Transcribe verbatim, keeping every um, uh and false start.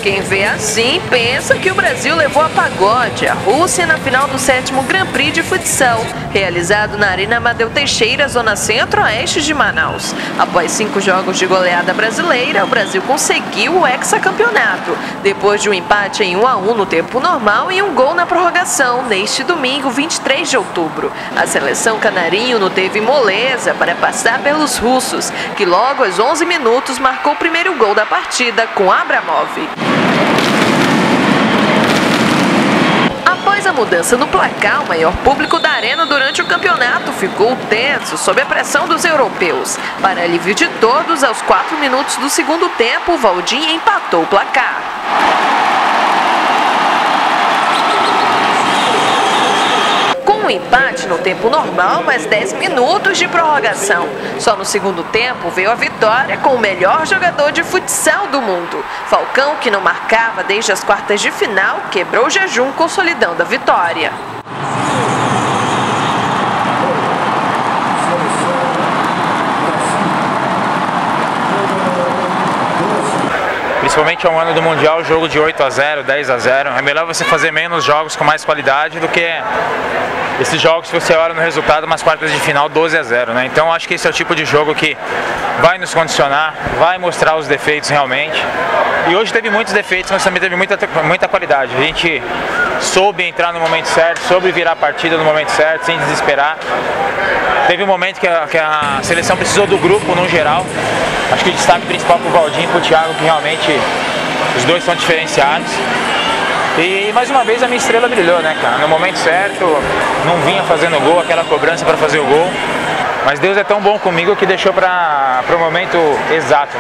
Quem vê assim pensa que o Brasil levou a pagode a Rússia na final do sétimo Grand Prix de futsal, realizado na Arena Amadeu Teixeira, zona centro-oeste de Manaus. Após cinco jogos de goleada brasileira, o Brasil conseguiu o hexacampeonato, depois de um empate em um a um no tempo normal e um gol na prorrogação, neste domingo, vinte e três de outubro. A seleção canarinho não teve moleza para passar pelos russos, que logo aos onze minutos marcou o primeiro gol da partida com Abramov. Após a mudança no placar, o maior público da arena durante o campeonato ficou tenso sob a pressão dos europeus. Para alívio de todos, aos quatro minutos do segundo tempo, o Valdir empatou o placar. Um empate no tempo normal, mais dez minutos de prorrogação. Só no segundo tempo veio a vitória com o melhor jogador de futsal do mundo. Falcão, que não marcava desde as quartas de final, quebrou o jejum consolidando a vitória. Principalmente ao ano do Mundial, jogo de oito a zero, dez a zero. É melhor você fazer menos jogos com mais qualidade do que esses jogos que você olha no resultado, umas quartas de final doze a zero, né? Então acho que esse é o tipo de jogo que vai nos condicionar, vai mostrar os defeitos realmente. E hoje teve muitos defeitos, mas também teve muita, muita qualidade. A gente soube entrar no momento certo, soube virar a partida no momento certo, sem desesperar. Teve um momento que a, que a seleção precisou do grupo no geral. Acho que o destaque principal para o Valdir e para o Thiago, que realmente os dois são diferenciados. E mais uma vez a minha estrela brilhou, né, cara? No momento certo, não vinha fazendo gol, aquela cobrança para fazer o gol. Mas Deus é tão bom comigo que deixou para o momento exato, né? Então sou muito feliz por isso.